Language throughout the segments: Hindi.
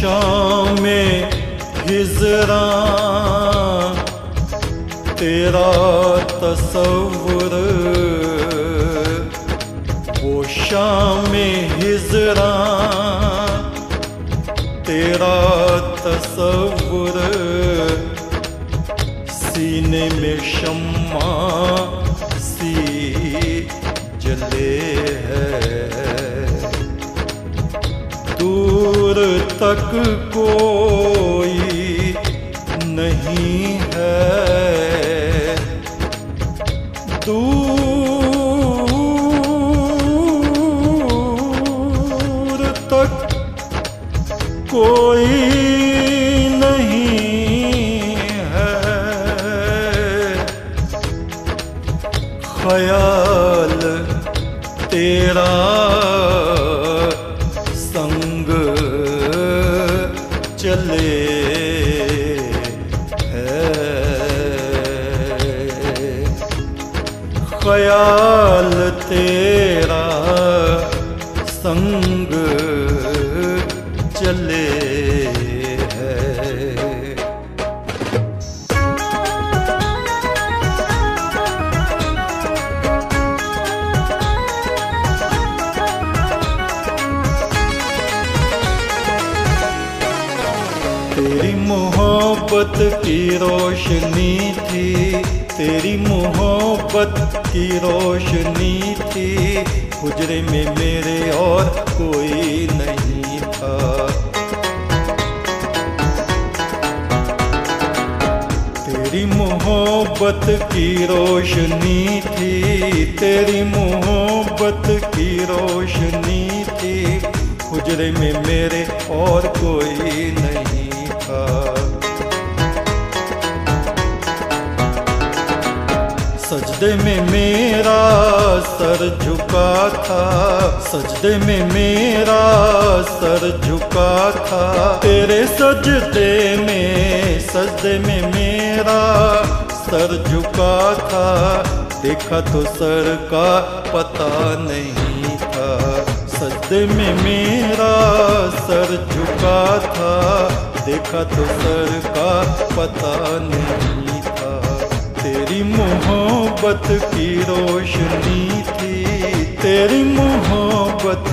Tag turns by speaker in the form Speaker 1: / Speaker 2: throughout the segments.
Speaker 1: शाम हिजरा तेरा तसव्वुर, वो शाम हिजरा तेरा तसव्वुर, सीने में शम्मा सी जले है। दूर तक कोई नहीं है, दूर तक कोई नहीं है। ख्याल तेरा संग चले है, ख्याल तेरा संग चले है। तेरी मोहब्बत की रोशनी थी, तेरी मोहब्बत की रोशनी थी, हुजरे में मेरे और कोई नहीं था। तेरी मोहब्बत की रोशनी थी, तेरी मोहब्बत की रोशनी थी, हुजरे में मेरे और कोई नहीं था। सजदे में मेरा सर झुका था, सजदे में मेरा सर झुका था, तेरे सजदे में मेरा सर झुका था। देखा तो सर का पता नहीं था, सजदे में मेरा सर झुका था, देखा तो सर का पता नहीं था। तेरी मोहब्बत की रोशनी थी, तेरी मोहब्बत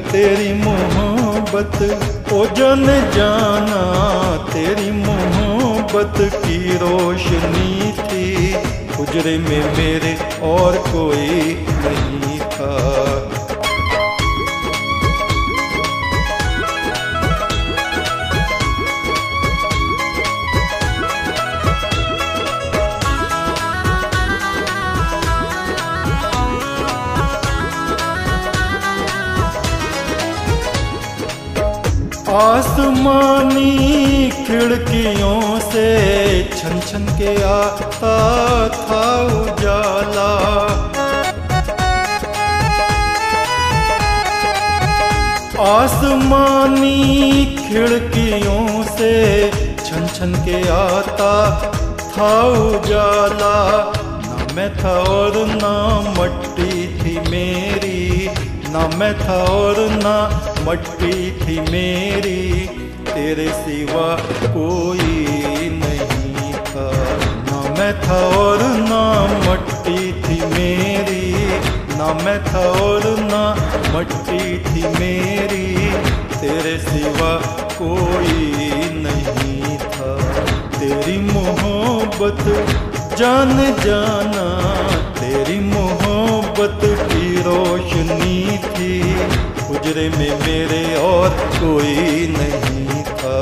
Speaker 1: ओ जन जाना, तेरी मोहब्बत की रोशनी थी, हुजरे में मेरे और कोई नहीं था। आसमानी खिड़कियों से छन छन के आता था उजाला, आसमानी खिड़कियों से छन छन के आता था उजाला। ना मैं था और ना मट्टी थी मेरी, ना मैं था और ना मट्टी थी मेरी, तेरे सिवा कोई नहीं था। ना मैं था और ना मट्टी थी मेरी, ना मैं था और ना मट्टी थी मेरी, तेरे सिवा कोई नहीं था। तेरी मोहब्बत जान जाना, तेरी मोहब्बत की रोशनी थी, हुजरे में मेरे और कोई नहीं था।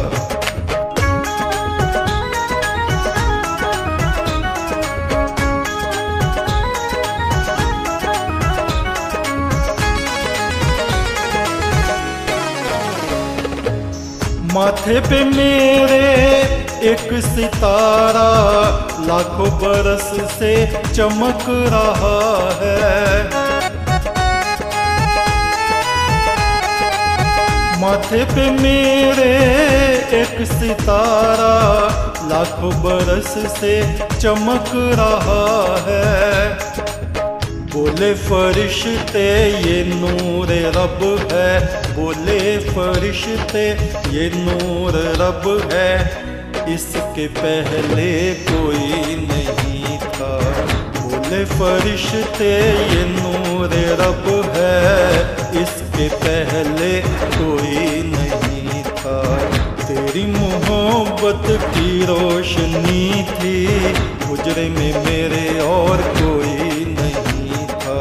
Speaker 1: माथे पे मेरे एक सितारा लाखों बरस से चमक रहा है, माथे पे मेरे एक सितारा लाखों बरस से चमक रहा है। बोले फरिश्ते ये नूर रब है, बोले फरिश्ते ये नूर रब है, इसके पहले कोई नहीं था। बोले फरिश्ते ये नूर रब है, इसके पहले कोई नहीं था। तेरी मोहब्बत की रोशनी थी, हुजरे में मेरे और कोई नहीं था।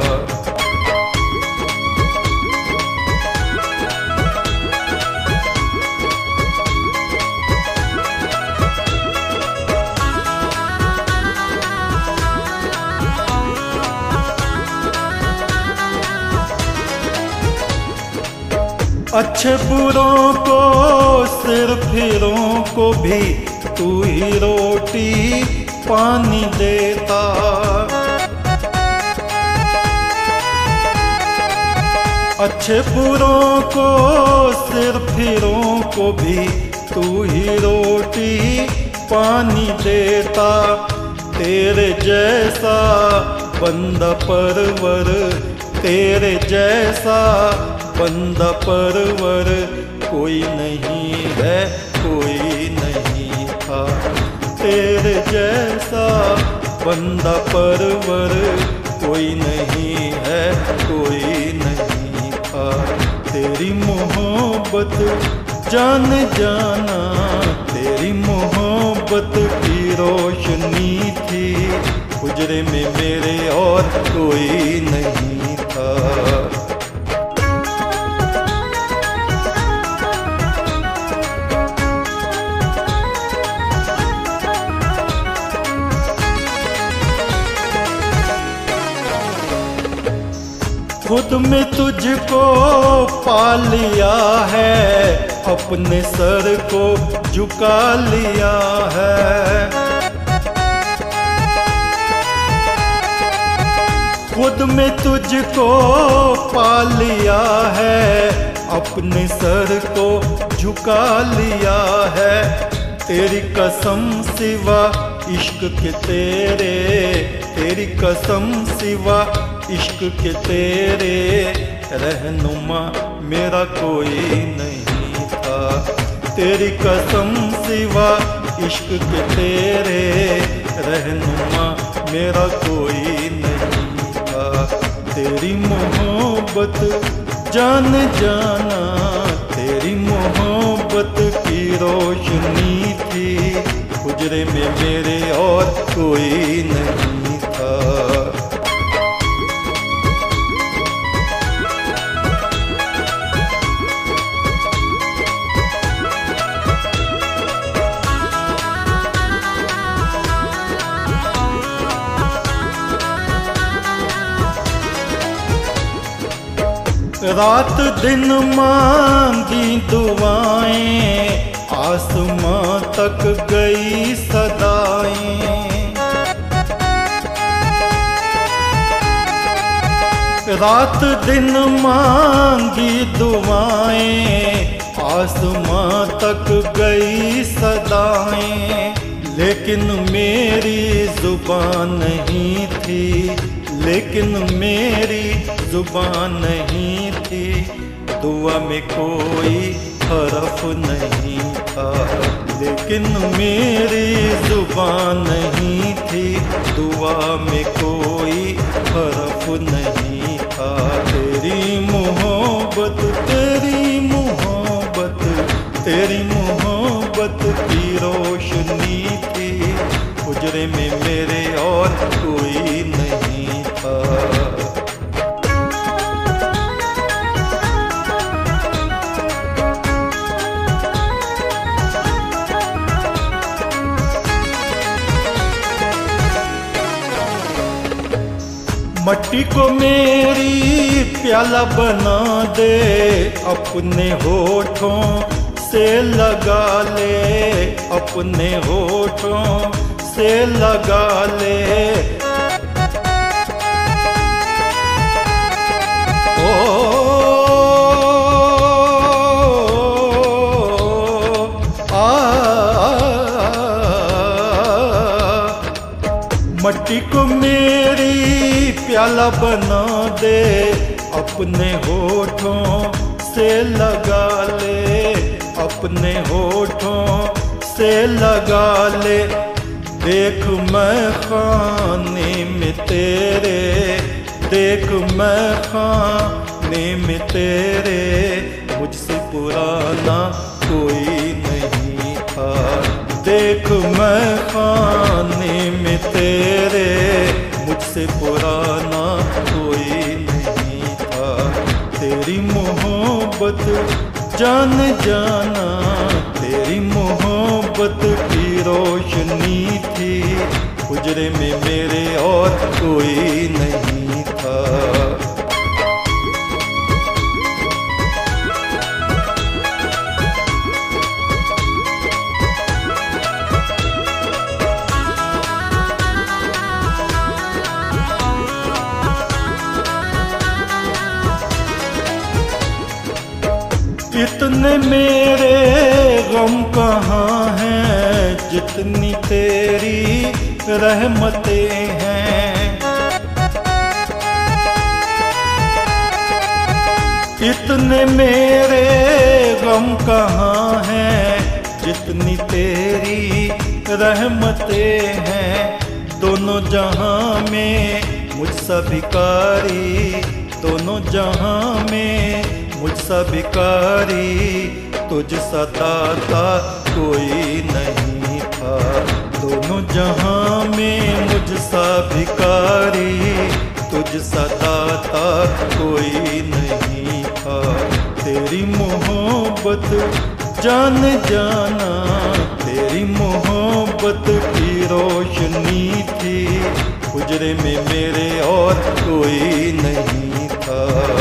Speaker 1: अच्छे बुरों को सिर फिरों को भी तू ही रोटी पानी देता। अच्छे बुरों को सिर फिरों को भी तू ही रोटी पानी देता। तेरे जैसा बंदा परवर, तेरे जैसा बंदा परवर कोई नहीं है, कोई नहीं था। तेरे जैसा बंदा परवर कोई नहीं है, कोई नहीं था। तेरी मोहब्बत जान जाना, तेरी मोहब्बत की रोशनी थी, हुजरे में मेरे और कोई नहीं था। खुद में तुझको पा लिया है, अपने सर को झुका लिया है। खुद में तुझको पा लिया है, अपने सर को झुका लिया है। तेरी कसम सिवा इश्क के तेरे, तेरी कसम सिवा इश्क के तेरे, रहनुमा मेरा कोई नहीं था। तेरी कसम सिवा इश्क के तेरे, रहनुमा मेरा कोई नहीं था। तेरी मोहब्बत जान जाना, तेरी मोहब्बत की रोशनी थी, हुजरे में मेरे और कोई नहीं था। रात दिन मांगी दुआएं, आसमां तक गई सदाएं। रात दिन मांगी दुआएं, आसमां तक गई सदाएं। लेकिन मेरी जुबान नहीं थी, लेकिन मेरी जुबान नहीं थी। दुआ में कोई हरफ नहीं था, लेकिन मेरी जुबान नहीं थी। दुआ में कोई हरफ नहीं था। तेरी मोहब्बत, तेरी मोहब्बत, तेरी मोहब्बत की रोशनी थी, हुजरे में मेरे और कोई नहीं था। मट्टी को मेरी प्याला बना दे, अपने होठों से लगा ले, अपने होठों से लगा ले। मट्टी को मेरी प्याला बना दे, अपने होठों से लगा ले, अपने होठों से लगा ले। देख मैं खाने में तेरे, देख मैं खाने में तेरे, मुझसे पुराना कोई नहीं था। देख मैं खाने में तेरे, मुझसे पुराना कोई नहीं था। तेरी मोहब्बत जान जाना, तेरी मोहब्बत की रोशनी थी, हुजरे में मेरे और कोई नहीं था। इतने मेरे गम कहाँ हैं, जितनी तेरी रहमतें हैं। इतने मेरे गम कहाँ हैं, जितनी तेरी रहमतें हैं। दोनों जहां में मुझसा भिखारी, दोनों जहां में मुझसा भिखारी, तुझसा दाता कोई नहीं था। दोनों जहां में मुझसा भिखारी, तुझसा दाता कोई नहीं था। तेरी मोहब्बत जान जाना, तेरी मोहब्बत की रोशनी थी, हुजरे में मेरे और कोई नहीं था।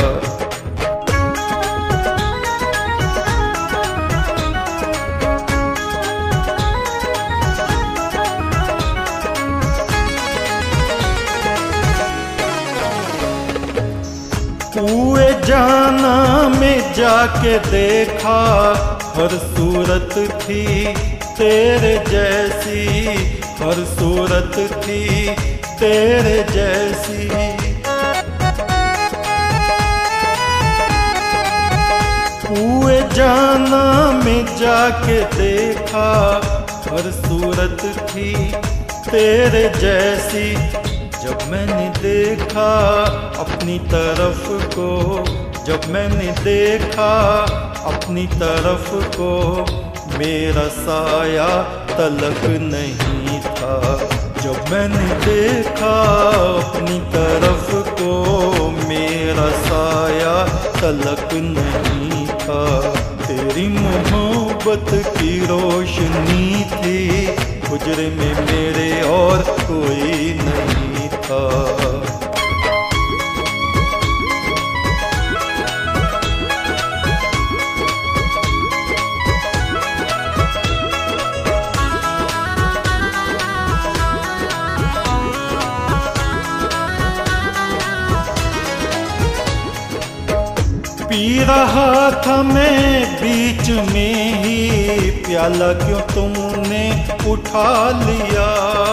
Speaker 1: हुए जाना में जाके देखा, हर सूरत थी तेरे जैसी, हर सूरत थी तेरे जैसी। हुए जाना में जाके देखा, हर सूरत थी तेरे जैसी। जब मैंने देखा अपनी तरफ को, जब मैंने देखा अपनी तरफ को, मेरा साया तलक नहीं था। जब मैंने देखा अपनी तरफ को, मेरा साया तलक नहीं था। तेरी मोहब्बत की रोशनी थी, हुजरे में मेरे और कोई नहीं था। पी रहा था मैं बीच में ही, प्याला क्यों तुमने उठा लिया।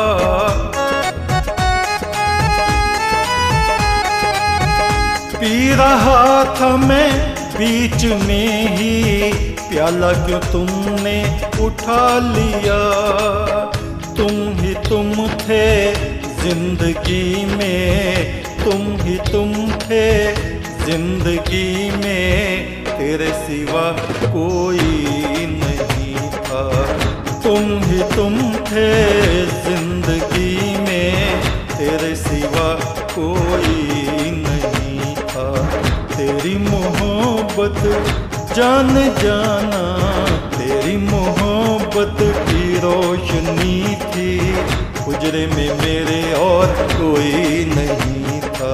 Speaker 1: पी रहा था मैं बीच में ही, प्याला क्यों तुमने उठा लिया। तुम थे जिंदगी में, तुम थे जिंदगी में, तेरे सिवा कोई नहीं था। तुम थे जिंदगी में, तेरे सिवा कोई नहीं था। तेरी मोहब्बत जान जाना, तेरी मोहब्बत की रोशनी थी, हुजरे में मेरे और कोई नहीं था।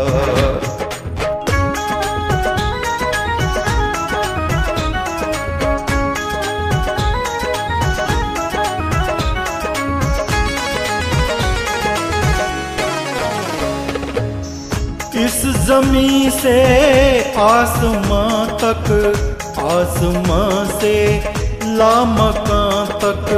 Speaker 1: इस ज़मीं से आसमां तक, आसमां से लामकां तक,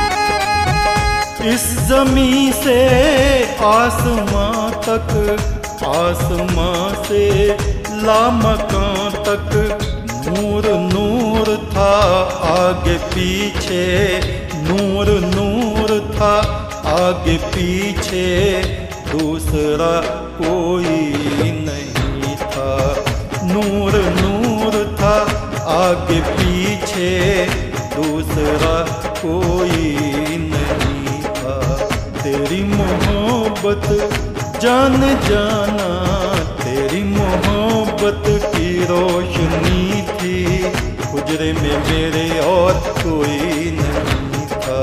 Speaker 1: इस ज़मीं से आसमां तक, आसमां से लामकां तक नूर नूर था, आगे पीछे नूर नूर था, आगे पीछे दूसरा कोई नहीं था। नूर नूर था, आगे पीछे दूसरा कोई नहीं था। तेरी मोहब्बत जान जाना, तेरी मोहब्बत की रोशनी थी, हुजरे में मेरे और कोई नहीं था।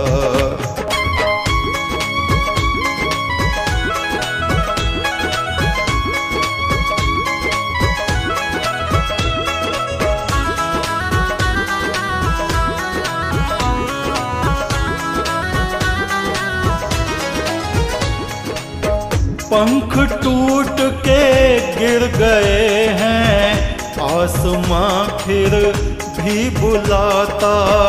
Speaker 1: पंख टूट के गिर गए हैं, आसमां फिर भी बुलाता।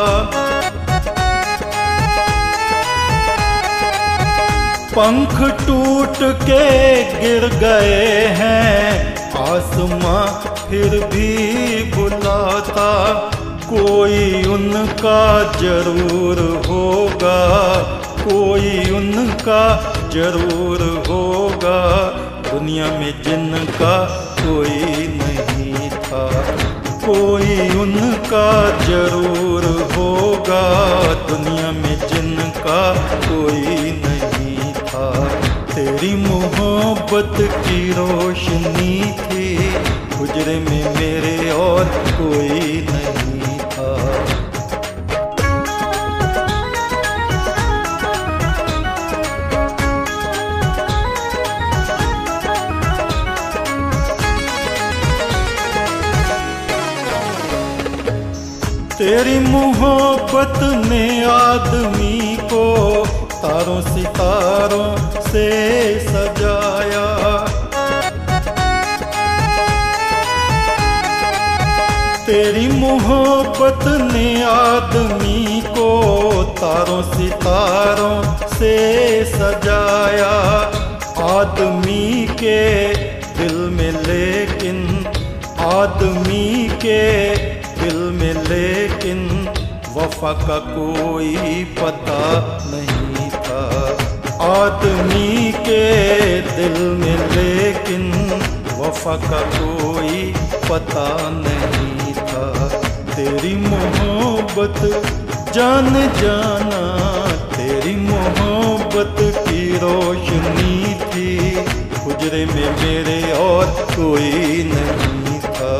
Speaker 1: पंख टूट के गिर गए हैं, आसमां फिर भी बुलाता। कोई उनका जरूर होगा, कोई उनका जरूर होगा, दुनिया में जिनका कोई नहीं था। कोई उनका जरूर होगा, दुनिया में जिनका कोई नहीं था। तेरी मोहब्बत की रोशनी थी, हुजरे में मेरे और कोई नहीं था। तेरी मोहब्बत ने आदमी को तारों सितारों से सजाया। तेरी मोहब्बत ने आदमी को तारों सितारों से सजाया। आदमी के दिल में लेकिन, आदमी के दिल में लेकिन वफा का कोई पता नहीं था। आदमी के दिल में लेकिन वफा का कोई पता नहीं था। तेरी मोहब्बत जान जाना, तेरी मोहब्बत की रोशनी थी, हुजरे में मेरे और कोई नहीं था।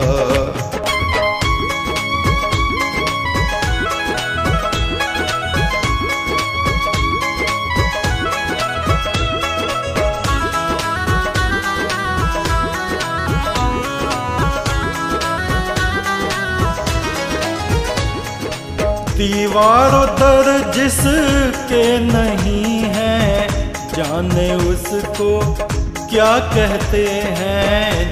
Speaker 1: दीवारों दर जिसके नहीं है, जाने उसको क्या कहते हैं।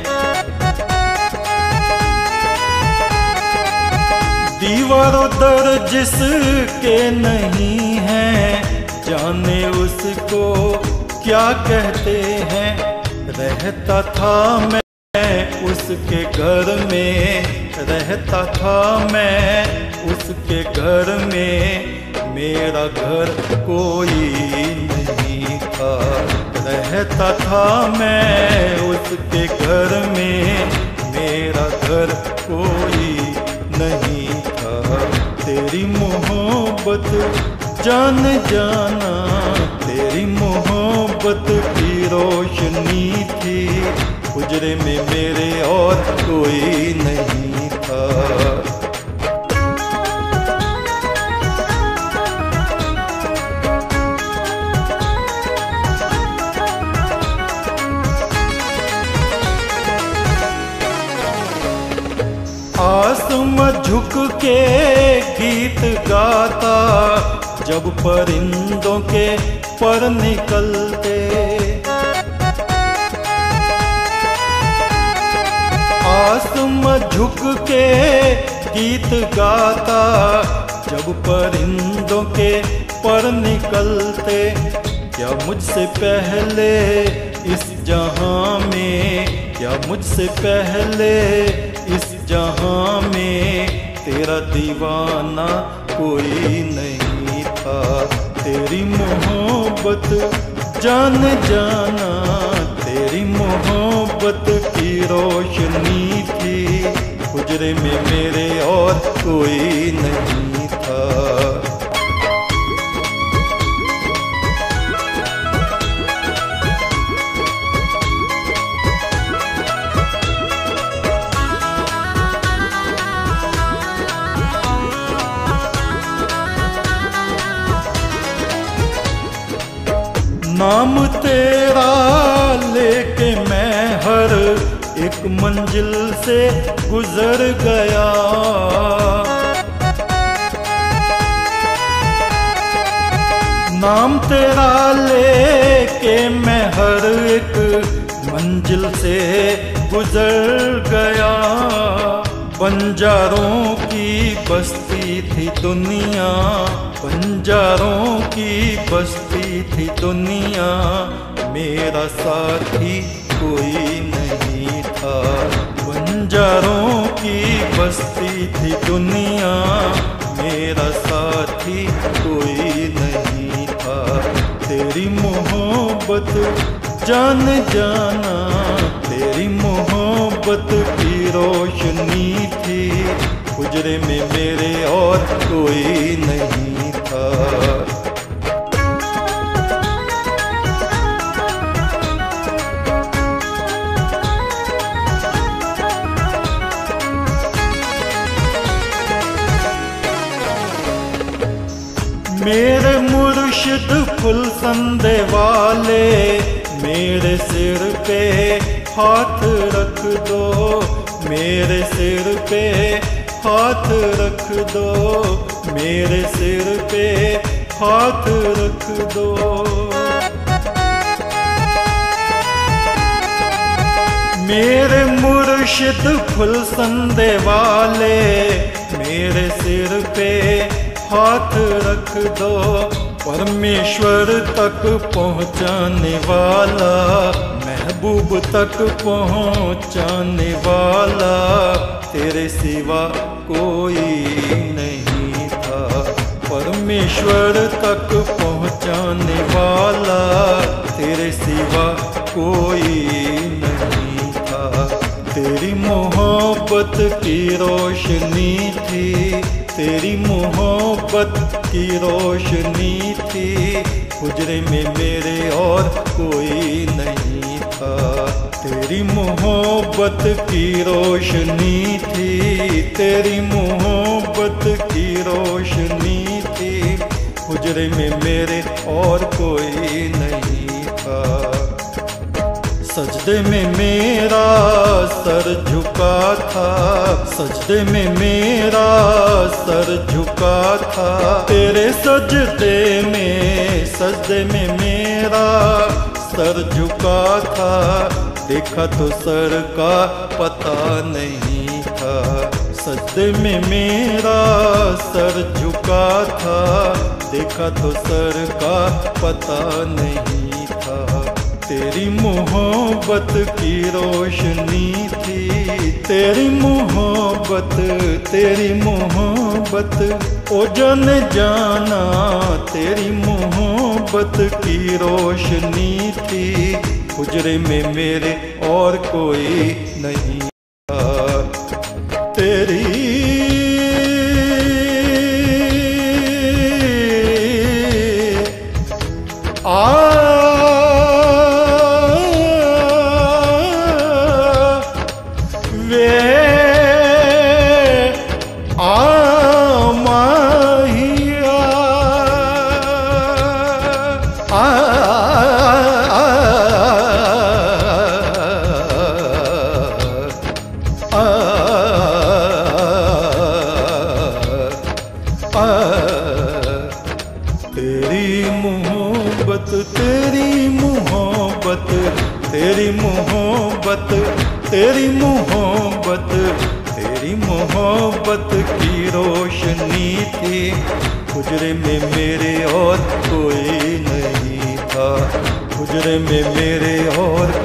Speaker 1: दीवारों दर जिसके नहीं है, जाने उसको क्या कहते हैं। रहता था मैं उसके घर में, रहता था मैं उसके घर में, मेरा घर कोई नहीं था। रहता था मैं उसके घर में, मेरा घर कोई नहीं था। तेरी मोहब्बत जान जाना, तेरी मोहब्बत की रोशनी थी, हुजरे में मेरे और कोई नहीं था। आसमां झुक के गीत गाता, जब परिंदों के पर निकलते। आसमां झुक के गीत गाता, जब परिंदों के पर निकलते। क्या मुझसे पहले इस जहां में, क्या मुझसे पहले इस जहां में तेरा दीवाना कोई नहीं था। तेरी मोहब्बत जान जाना, तेरी मोहब्बत की रोशनी थी, हुजरे में मेरे और कोई नहीं था। नाम तेरा लेके मैं हर एक मंजिल से गुजर गया। नाम तेरा लेके मैं हर एक मंजिल से गुजर गया। बंजारों की बस्ती थी दुनिया, बंजारों की बस्ती थी दुनिया, मेरा साथी कोई नहीं था। बंजारों की बस्ती थी दुनिया, मेरा साथी कोई नहीं था। तेरी मोहब्बत जान जाना, तेरी मोहब्बत की रोशनी थी, हुजरे में मेरे और कोई नहीं था। मेरे मुर्शिद फुल संदे वाले, मेरे सिर पे हाथ रख दो, मेरे सिर पे हाथ रख दो, मेरे सिर पे हाथ रख दो। मेरे मुर्शिद फुल संदे वाले, मेरे सिर पे हाथ रख दो। परमेश्वर तक पहुँचाने वाला, महबूब तक पहुँचाने वाला, तेरे सिवा कोई नहीं था। परमेश्वर तक पहुँचाने वाला, तेरे सिवा कोई नहीं था। तेरी मोहब्बत की रोशनी थी, तेरी मोहब्बत की रोशनी थी, हुजरे में मेरे और कोई नहीं था। तेरी मोहब्बत की रोशनी थी, तेरी मोहब्बत की रोशनी थी, हुजरे में मेरे और कोई नहीं था। सजदे में मेरा सर झुका था, सजदे में मेरा सर झुका था, तेरे सजदे में मेरा सर झुका था। देखा तो सर का पता नहीं था, सजदे में मेरा सर झुका था, देखा तो सर का पता नहीं था। तेरी मोहब्बत की रोशनी थी, तेरी मोहब्बत, तेरी मोहब्बत, ओ जन जाना, तेरी मोहब्बत की रोशनी थी, हुजरे में मेरे और कोई नहीं था। तेरी तेरी मोहब्बत, तेरी मोहब्बत, तेरी मोहब्बत, तेरी मोहब्बत, तेरी मोहब्बत की रोशनी थी, हुजरे में मेरे और कोई नहीं था। हुजरे में मेरे और